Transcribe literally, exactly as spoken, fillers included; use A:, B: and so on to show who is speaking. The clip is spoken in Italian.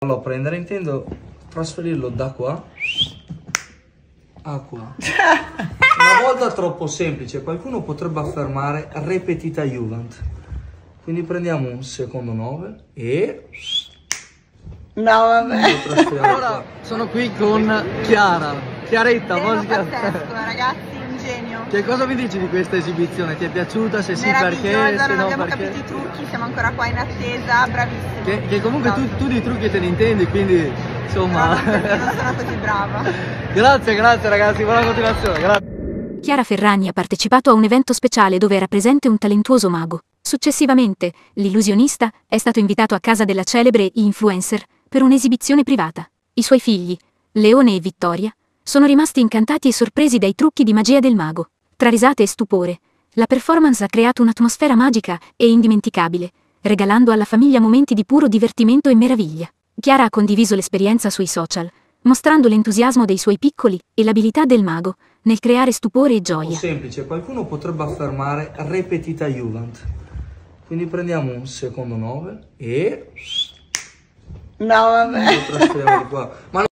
A: Allora, prendere intendo trasferirlo da qua a qua. Una volta troppo semplice, qualcuno potrebbe affermare repetita Juvent. Quindi prendiamo un secondo nove e...
B: No, vabbè.
C: Allora, sono qui con Chiara. Chiaretta, musica.
B: Pazzesco, ragazzi, un genio.
C: Che cosa mi dici di questa esibizione? Ti è piaciuta? Se sì, perché?
B: Meravigliosa,
C: Se
B: non
C: no,
B: abbiamo
C: perché?
B: capito i trucchi, siamo ancora qua in attesa, bravissimi.
C: Che, che comunque tu,
B: Esatto.
C: tu di trucchi te ne intendi, quindi insomma...
B: Però non perché non sono così brava.
C: Grazie, grazie ragazzi, buona continuazione. Grazie.
D: Chiara Ferragni ha partecipato a un evento speciale dove era presente un talentuoso mago. Successivamente, l'illusionista è stato invitato a casa della celebre influencer per un'esibizione privata. I suoi figli, Leone e Vittoria, sono rimasti incantati e sorpresi dai trucchi di magia del mago. Tra risate e stupore, la performance ha creato un'atmosfera magica e indimenticabile, regalando alla famiglia momenti di puro divertimento e meraviglia. Chiara ha condiviso l'esperienza sui social, mostrando l'entusiasmo dei suoi piccoli e l'abilità del mago nel creare stupore e gioia.
A: Semplice, qualcuno potrebbe affermare repetita Juvent. Quindi prendiamo un secondo nove e...
B: No, vabbè.
A: Lo trasferiamo di qua. Ma